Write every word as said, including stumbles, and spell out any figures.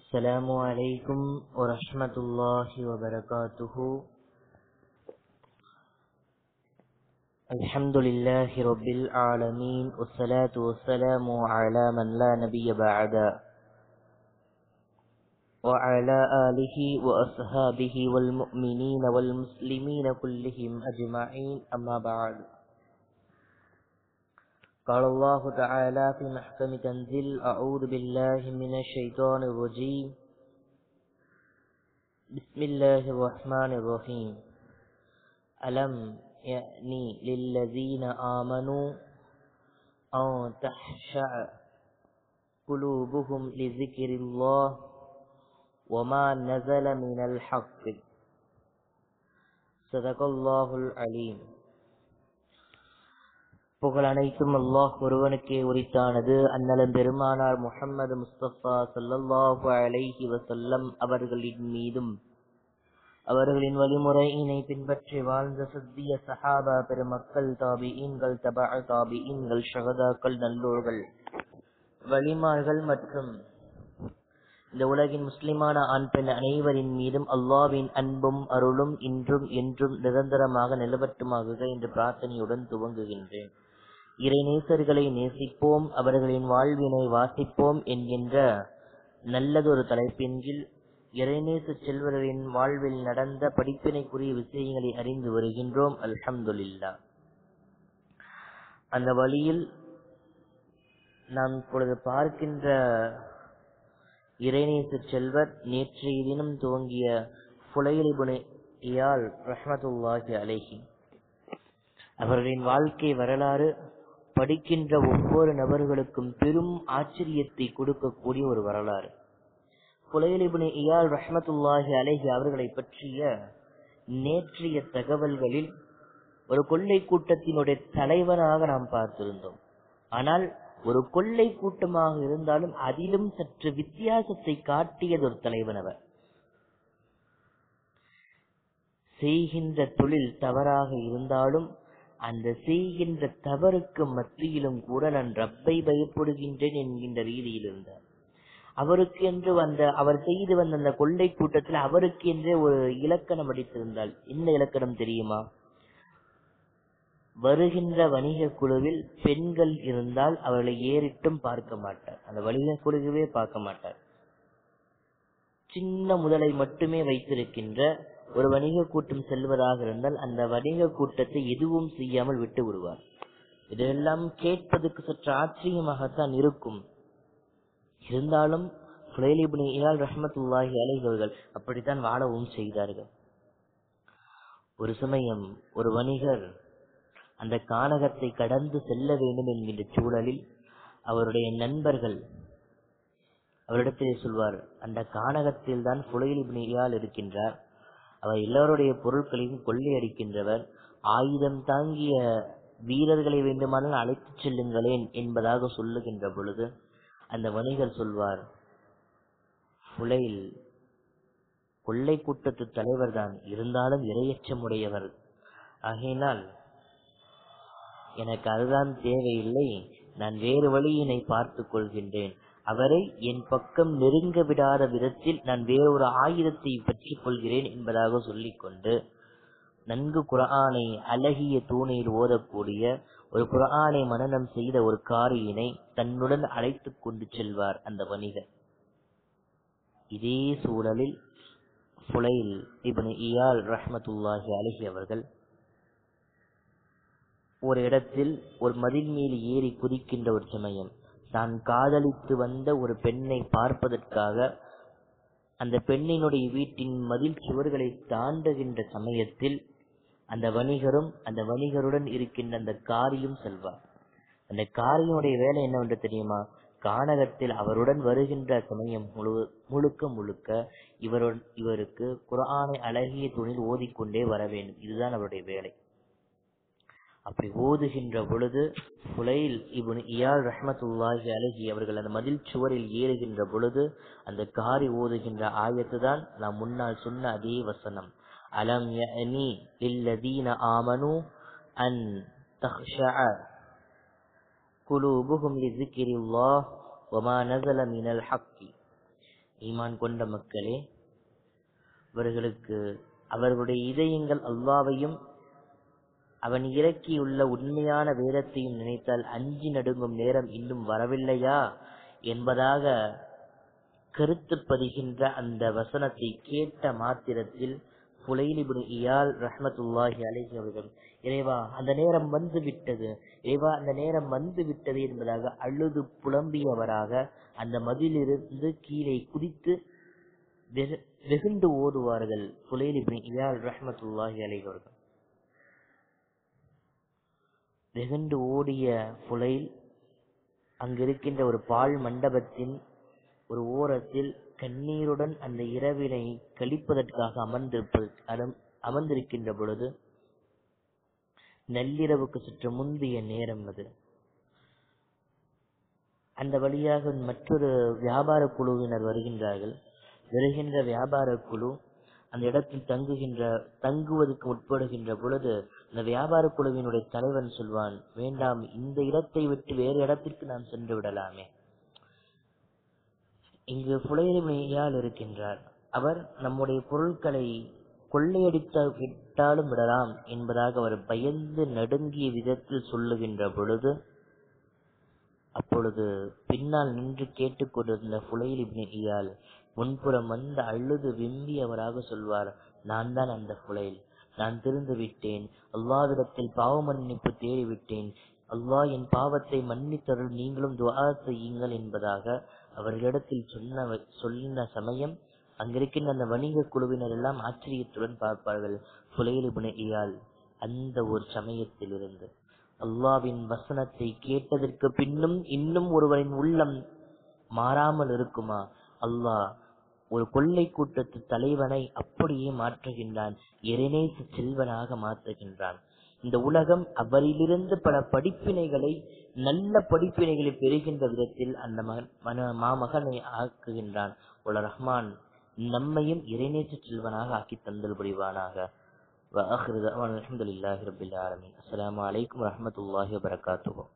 السلام عليكم ورحمة الله وبركاته. الحمد لله رب العالمين، والصلاة والسلام على من لا نبي بعد، وعلى آله وأصحابه والمؤمنين والمسلمين كلهم أجمعين، أما بعد. قال الله تعالى في محكم تنزيل: أعوذ بالله من الشيطان الرجيم، بسم الله الرحمن الرحيم. ألم يأني للذين آمنوا أن تخشع قلوبهم لذكر الله وما نزل من الحق. صدق الله العليم. புகழ் அனைத்தும் அல்லாஹ் ஒருவனுக்கே உரித்தானது. அன்னலம் பெருமானார் முஹம்மது முஸ்தபா ஸல்லல்லாஹு அலைஹி வஸல்லம் அவர்களின் மீதும் அவர்களின் வழிமுறையினை பின்பற்றி வாழ்ந்த சத்திய சஹாபா பெருமக்கள், தாபிஈன்கள், தபஅ தாபிஈன்கள், ஷஹதாக்கள், நல்லோர்கள், வலிமார்கள் மற்றும் இந்த உலகின் முஸ்லிமான ஆண் பெண் அனைவரின் மீதும் அல்லாஹ்வின் அன்பும் அருளும் இன்றும் என்றும் நிரந்தரமாக நிலவட்டுமாகுக என்று பிரார்த்தனையுடன் துவங்குகின்றேன். இறை நேசர்களை நேசிப்போம், அவர்களின் வாழ்வினை வாசிப்போம் என்கின்ற நல்லதொரு தலைப்பின் கீழ் இறைநேச செல்வர்களின் வாழ்வில் நடந்த படிப்பினைக்குரிய விஷயங்களை அறிந்து வருகின்றோம். அல்ஹம்துலில்லாஹ். அந்த வழியில் நாம் இப்பொழுது பார்க்கின்ற இறைநேச செல்வர் நேற்றைய தினம் துவங்கிய ஃபுலைல் இப்னு இயால் ரஹ்மத்துல்லாஹி அலைஹி அவர்களின் வாழ்க்கை வரலாறு படிக்கின்ற ஒவ்வொரு நபர்களுக்கும் பெரும் ஆச்சரியத்தை கொடுக்கக்கூடிய ஒரு வரலாறு. ஃபுலைல் இப்னு இயால் ரஹ்மத்துல்லாஹி அலைஹி அவர்களை பற்றிய நேற்றைய தகவல்களில் ஒரு கொள்ளை கூட்டத்தினுடைய தலைவனாக நாம் பார்த்திருந்தோம். ஆனால் ஒரு கொள்ளை கூட்டமாக இருந்தாலும் அதிலும் சற்று வித்தியாசத்தை காட்டியது ஒரு தலைவன். அவர் செய்கின்ற தொழில் தவறாக இருந்தாலும் அந்த செய்கின்ற தவறுக்கு மத்தியிலும் கூட நான் ரப்பை பயப்படுகின்றேன் என்கின்ற ரீதியில் இருந்தார். அவருக்கு என்று வந்த அவர் செய்து வந்த அந்த கொள்ளை கூட்டத்தில் அவருக்கு என்றே ஒரு இலக்கணம் அடித்திருந்தால். என்ன இலக்கணம் தெரியுமா? வருகின்ற வணிக குழுவில் பெண்கள் இருந்தால் அவர்களை ஏறிட்டும் பார்க்க மாட்டார். அந்த வணிக குழுவே பார்க்க மாட்டார். சின்ன முதலை மட்டுமே வைத்திருக்கின்ற ஒரு வணிக கூட்டம் செல்வதாக இருந்தால் அந்த வணிக கூட்டத்தை எதுவும் செய்யாமல் விட்டு விடுவார். இதெல்லாம் கேட்பதற்கு சற்று ஆச்சரியமாகத்தான் இருக்கும். இருந்தாலும் ஃபுலைல் இப்னு இயால் ரஹ்மத்துல்லாஹி அலைஹி அவர்கள் அப்படித்தான் வாழவும் செய்தார்கள். ஒரு சமயம் ஒரு வணிகர் அந்த கானகத்தை கடந்து செல்ல வேண்டும் என்கின்ற சூழலில் அவருடைய நண்பர்கள் அவரிடத்திலே சொல்வார், அந்த கானகத்தில் தான் ஃபுலைல் இப்னு இயால் இருக்கின்றார், அவர் எல்லோருடைய பொருட்களையும் கொள்ளையடிக்கின்றவர், ஆயுதம் தாங்கிய வீரர்களை வேண்டுமானால் அழைத்து செல்லுங்களேன் என்பதாக சொல்லுகின்ற பொழுது அந்த வணிகர் சொல்வார், ஃபுலைல் கொள்ளை கூட்டத்து தலைவர் தான், இருந்தாலும் இரையச்சமுடையவர், ஆகையினால் எனக்கு அதுதான் தேவையில்லை, நான் வேறு வழியினை பார்த்துக் கொள்கின்றேன், அவரை என் பக்கம் நெருங்க விடாத விதத்தில் நான் வேறொரு ஆயுதத்தை பற்றிக் கொள்கிறேன் என்பதாக சொல்லிக்கொண்டு நன்கு குர்ஆனை அழகிய தூணையில் ஓதக்கூடிய ஒரு குர்ஆனை மனனம் செய்த ஒரு காரியினை தன்னுடன் அழைத்துக் கொண்டு செல்வார் அந்த வணிகர். இதே சூழலில் ஃபுலைல் இப்னு இயால் ரஹ்மத்துல்லாஹி அலைஹி அவர்கள் ஒரு இடத்தில் ஒரு மதில் மீது ஏறி குதிக்கின்ற ஒரு சமயம் தான் காதலித்து வந்த ஒரு பெண்ணை பார்ப்பதற்காக அந்த பெண்ணினுடைய வீட்டின் மதில் சுவர்களை தாண்டுகின்ற சமயத்தில் அந்த வணிகரும் அந்த வணிகருடன் இருக்கின்ற அந்த காரியும் செல்வார். அந்த காரியினுடைய வேலை என்னவென்று தெரியுமா? கானகத்தில் அவருடன் வருகின்ற சமயம் முழு முழுக்க முழுக்க இவரு இவருக்கு குர்ஆனை அழகிய துணில் ஓதிக்கொண்டே வர வேண்டும். இதுதான் அவருடைய வேலை. அப்படி ஓதுகின்ற பொழுது ஃபுலைல் இப்னு இயால் ரஹ்மத்துல்லாஹி அலைஹி அவர்கள் அந்த மதில் சுவரில் ஏறுகின்ற பொழுது அந்த காரி ஓதுகின்ற ஆயத்து தான் நாம் முன்னால் சொன்ன அதே வசனம். அலம் யஅனி லில்லதீன ஆமனு அன் தக்ஷஅ குலூபுஹும் லிذிக்ரில்லாஹ் வமா நஸல மினல் ஹக்கி. ஈமான் கொண்ட மக்களே, அவர்களுக்கு அவர்களுடைய இதயங்கள் அல்லாஹ்வையும் அவன் இறக்கியுள்ள உண்மையான வேதத்தையும் நினைத்தால் அஞ்சி நடுங்கும் நேரம் இன்னும் வரவில்லையா என்பதாக கருத்து பதிகின்ற அந்த வசனத்தை கேட்ட மாத்திரத்தில் ஃபுலைல் இப்னு இயால் ரஹ்மத்துல்லாஹி அலைஹி அவர்கள், இறைவா அந்த நேரம் வந்து விட்டது, இறைவா அந்த நேரம் வந்து விட்டது என்பதாக அழுது புலம்பியவராக அந்த மதிலிருந்து கீழே குதித்து வெகுண்டு ஓடுவார்கள் ஃபுலைல் இப்னு இயால் ரஹ்மத்துல்லாஹி அலைஹி அவர்கள். வெகுண்டு ஓடிய ஃபுலைல் அங்கிருக்கின்ற ஒரு பால் மண்டபத்தின் ஒரு ஓரத்தில் கண்ணீருடன் அந்த இரவினை கழிப்பதற்காக அமர்ந்திருப்பது அமர்ந்திருக்கின்ற பொழுது நள்ளிரவுக்கு சற்று முந்தைய நேரம் அது. அந்த வழியாக மற்றொரு வியாபார குழுவினர் வருகின்றார்கள். வருகின்ற வியாபார குழு அந்த இடத்தில் தங்குகின்ற தங்குவதற்கு உட்படுகின்ற பொழுது அந்த வியாபார குழுவினுடைய தலைவன் சொல்வான், வேண்டாம், இந்த இடத்தை விட்டு வேறு இடத்திற்கு நாம் சென்று விடலாமே. இங்கு ஃபுலைல் இப்னு இயால் இருக்கின்றார், அவர் நம்முடைய பொருட்களை கொள்ளையடித்து விட்டாலும் விடலாம் என்பதாக அவர் பயந்து நடுங்கிய விதத்தில் சொல்லுகின்ற பொழுது, அப்பொழுது பின்னால் நின்று கேட்டுக்கொண்டிருந்த ஃபுலைல் இப்னு இயால் முன்புறம் வந்து அழுது விம்பியவராக சொல்வார், நான் தான் அந்த ஃபுலைல், நான் திருந்து விட்டேன், அல்லாஹ்விடத்தில் பாவ மன்னிப்பு தேடிவிட்டேன், அல்லாஹ் என் பாவத்தை மன்னித்தருள், நீங்களும் துஆ செய்யுங்கள் என்பதாக அவர்களிடத்தில் சொன்ன சொன்ன சமயம் அங்கிருக்கின்ற அந்த வணிக குழுவினர் எல்லாம் ஆச்சரியத்துடன் பார்ப்பார்கள். ஃபுலைல் இப்னு இயால் அந்த ஒரு சமயத்தில் இருந்து அல்லாஹ்வின் வசனத்தை கேட்டதற்கு பின்னும் இன்னும் ஒருவரின் உள்ளம் மாறாமல் இருக்குமா? அல்லாஹ் ஒரு கொள்ளை கூட்டத்து தலைவனை அப்படியே மாற்றுகின்றான், இறைநேச செல்வனாக மாற்றுகின்றான். இந்த உலகம் அவரிலிருந்து பல படிப்பினைகளை நல்ல படிப்பினைகளை பெறுகின்ற விதத்தில் அந்த மாமகனை ஆக்குகின்றான். உல ரஹ்மான் நம்மையும் இறைநேச செல்வனாக ஆக்கி தந்தல் புரிவானாக. வ ஆகிரு தஅவானா அல்ஹம்துலில்லாஹி ரப்பில் ஆலமீன். அஸ்ஸலாமு அலைக்கும் வரஹ்மத்துல்லாஹி வபரகாத்துஹு.